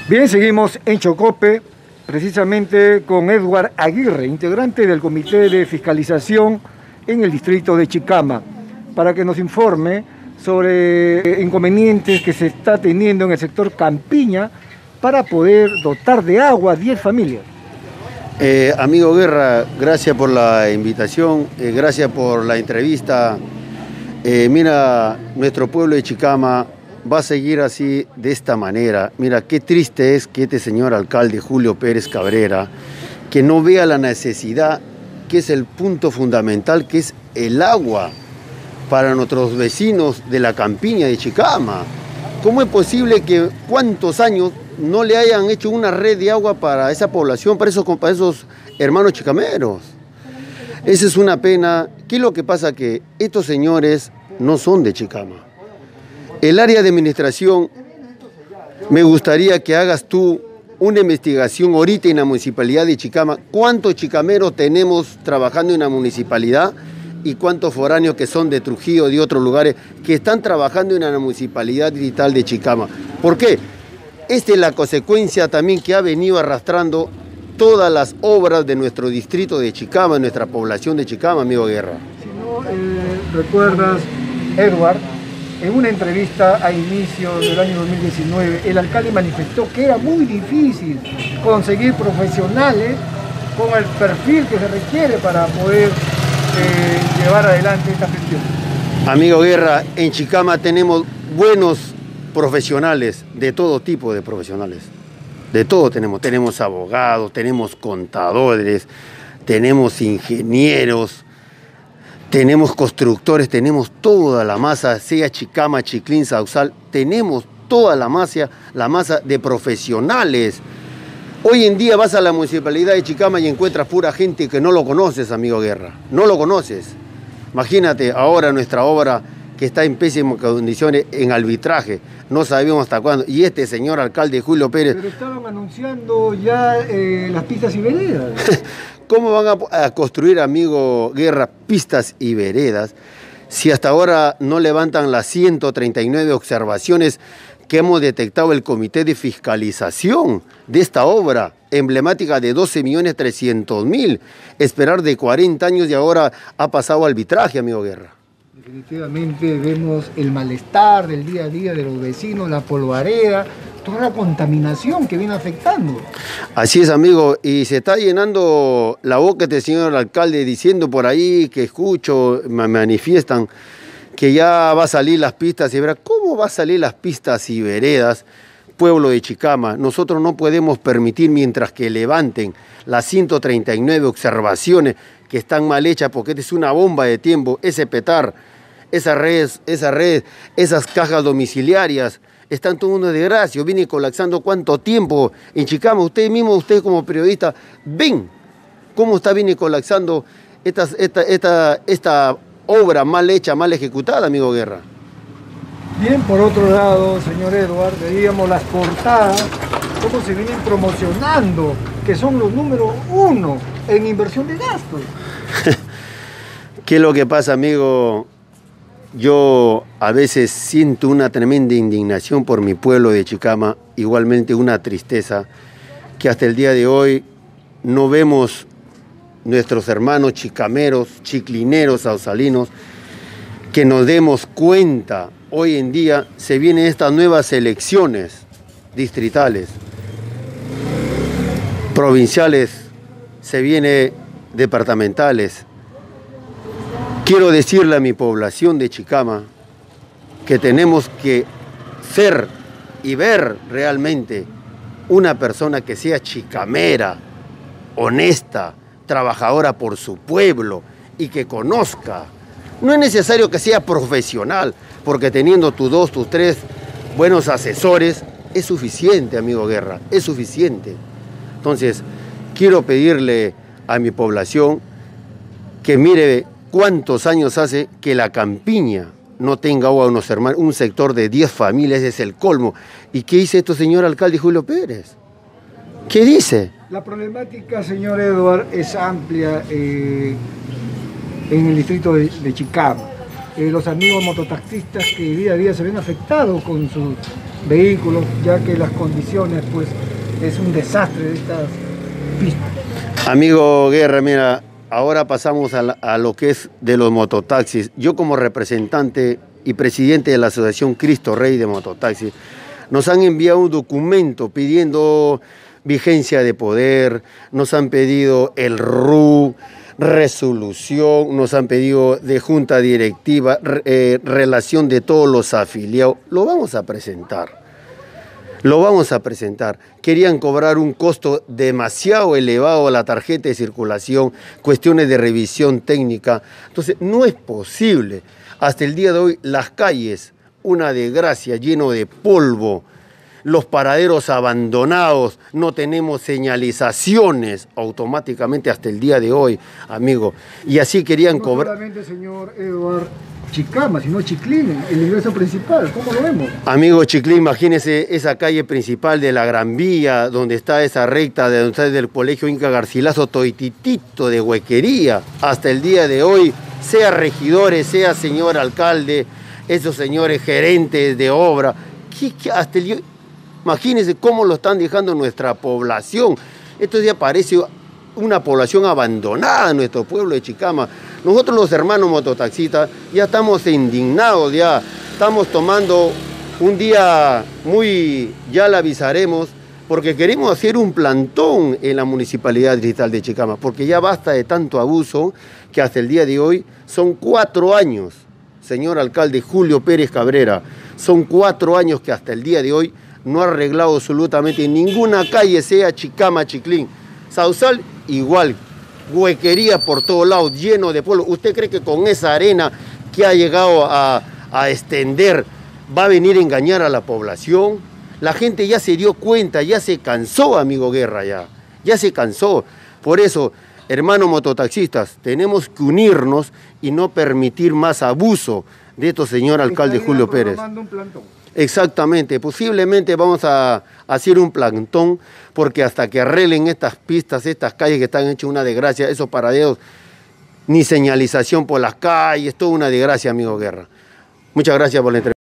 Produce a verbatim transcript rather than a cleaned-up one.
Bien, seguimos en Chocope, precisamente con Edward Aguirre, integrante del Comité de Fiscalización en el distrito de Chicama, para que nos informe sobre inconvenientes que se está teniendo en el sector Campiña para poder dotar de agua a diez familias. Eh, amigo Guerra, gracias por la invitación, eh, gracias por la entrevista. Eh, mira, nuestro pueblo de Chicama va a seguir así, de esta manera. Mira, qué triste es que este señor alcalde Julio Pérez Cabrera, que no vea la necesidad, que es el punto fundamental, que es el agua para nuestros vecinos de la campiña de Chicama. ¿Cómo es posible que cuántos años no le hayan hecho una red de agua para esa población, para esos, para esos hermanos chicameros? Esa es una pena. ¿Qué es lo que pasa? Que estos señores no son de Chicama. El área de administración, me gustaría que hagas tú una investigación ahorita en la municipalidad de Chicama. ¿Cuántos chicameros tenemos trabajando en la municipalidad y cuántos foráneos que son de Trujillo, de otros lugares, que están trabajando en la municipalidad distrital de Chicama? ¿Por qué? Esta es la consecuencia también que ha venido arrastrando todas las obras de nuestro distrito de Chicama, nuestra población de Chicama, amigo Guerra. Si no eh, recuerdas, Edward, en una entrevista a inicios del año dos mil diecinueve, el alcalde manifestó que era muy difícil conseguir profesionales con el perfil que se requiere para poder eh, llevar adelante esta gestión. Amigo Guerra, en Chicama tenemos buenos profesionales, de todo tipo de profesionales. De todo tenemos. Tenemos abogados, tenemos contadores, tenemos ingenieros, tenemos constructores, tenemos toda la masa, sea Chicama, Chiclín, Sausal, tenemos toda la masa, la masa de profesionales. Hoy en día vas a la municipalidad de Chicama y encuentras pura gente que no lo conoces, amigo Guerra, no lo conoces. Imagínate ahora nuestra obra que está en pésimas condiciones, en arbitraje, no sabemos hasta cuándo, y este señor alcalde Julio Pérez... Pero estaban anunciando ya eh, las pistas y veredas. ¿Cómo van a, a construir, amigo Guerra, pistas y veredas si hasta ahora no levantan las ciento treinta y nueve observaciones que hemos detectado el Comité de Fiscalización de esta obra emblemática de doce millones trescientos mil? Esperar de cuarenta años y ahora ha pasado arbitraje, amigo Guerra. Definitivamente vemos el malestar del día a día de los vecinos, la polvareda, toda la contaminación que viene afectando. Así es, amigo, y se está llenando la boca este señor alcalde diciendo por ahí que escucho, me manifiestan que ya va a salir las pistas y verá, ¿cómo va a salir las pistas y veredas, pueblo de Chicama? Nosotros no podemos permitir mientras que levanten las ciento treinta y nueve observaciones que están mal hechas, porque esta es una bomba de tiempo, ese petar, esa red, esa red, esas cajas domiciliarias, están todo una desgracia, viene colapsando cuánto tiempo en Chicama. Usted mismo, usted como periodista, ven cómo está viene colapsando esta, esta, esta, esta obra mal hecha, mal ejecutada, amigo Guerra. Bien, por otro lado, señor Edward, veíamos las portadas, cómo se vienen promocionando, que son los números uno en inversión de gastos. ¿Qué es lo que pasa, amigo? Yo a veces siento una tremenda indignación por mi pueblo de Chicama, igualmente una tristeza, que hasta el día de hoy no vemos nuestros hermanos chicameros, chiclineros, sausalinos, que nos demos cuenta. Hoy en día se vienen estas nuevas elecciones distritales, provinciales, se viene departamentales. Quiero decirle a mi población de Chicama que tenemos que ser y ver realmente una persona que sea chicamera, honesta, trabajadora por su pueblo y que conozca. No es necesario que sea profesional, porque teniendo tus dos, tus tres buenos asesores, es suficiente, amigo Guerra, es suficiente. Entonces, quiero pedirle a mi población que mire cuántos años hace que la campiña no tenga agua, unos hermanos, un sector de diez familias, es el colmo. ¿Y qué dice esto, señor alcalde Julio Pérez? ¿Qué dice? La problemática, señor Edward, es amplia eh, en el distrito de, de Chicama. Eh, los amigos mototaxistas que día a día se ven afectados con sus vehículos, ya que las condiciones, pues, es un desastre de estas pistas. Amigo Guerra, mira, ahora pasamos a, la, a lo que es de los mototaxis. Yo como representante y presidente de la Asociación Cristo Rey de Mototaxis, nos han enviado un documento pidiendo vigencia de poder, nos han pedido el R U, resolución, nos han pedido de junta directiva, eh, relación de todos los afiliados. Lo vamos a presentar, lo vamos a presentar. Querían cobrar un costo demasiado elevado a la tarjeta de circulación, cuestiones de revisión técnica. Entonces, no es posible. Hasta el día de hoy, las calles, una desgracia, lleno de polvo, los paraderos abandonados, no tenemos señalizaciones automáticamente hasta el día de hoy, amigo. Y así querían no cobrar. No solamente, señor Edward, Chicama, sino Chiclín, el ingreso principal, ¿cómo lo vemos? Amigo Chiclín, imagínese esa calle principal de la Gran Vía, donde está esa recta de donde está del Colegio Inca Garcilaso, toititito de huequería. Hasta el día de hoy, sea regidores, sea señor alcalde, esos señores gerentes de obra, ¿qué, qué, hasta el día... Imagínense cómo lo están dejando nuestra población. Esto ya parece una población abandonada en nuestro pueblo de Chicama. Nosotros los hermanos mototaxistas ya estamos indignados, ya estamos tomando un día muy, ya le avisaremos, porque queremos hacer un plantón en la Municipalidad Distrital de Chicama, porque ya basta de tanto abuso que hasta el día de hoy son cuatro años, señor alcalde Julio Pérez Cabrera, son cuatro años que hasta el día de hoy no ha arreglado absolutamente ninguna calle, sea Chicama, Chiclín. Sausal, igual, huequería por todos lados, lleno de polvo. ¿Usted cree que con esa arena que ha llegado a, a extender va a venir a engañar a la población? La gente ya se dio cuenta, ya se cansó, amigo Guerra, ya. Ya se cansó. Por eso, hermanos mototaxistas, tenemos que unirnos y no permitir más abuso de esto, señor alcalde Julio Pérez. Un plantón. Exactamente, posiblemente vamos a hacer un plantón porque hasta que arreglen estas pistas, estas calles que están hechas una desgracia, esos paraderos, ni señalización por las calles, toda una desgracia, amigo Guerra. Muchas gracias por la entrevista.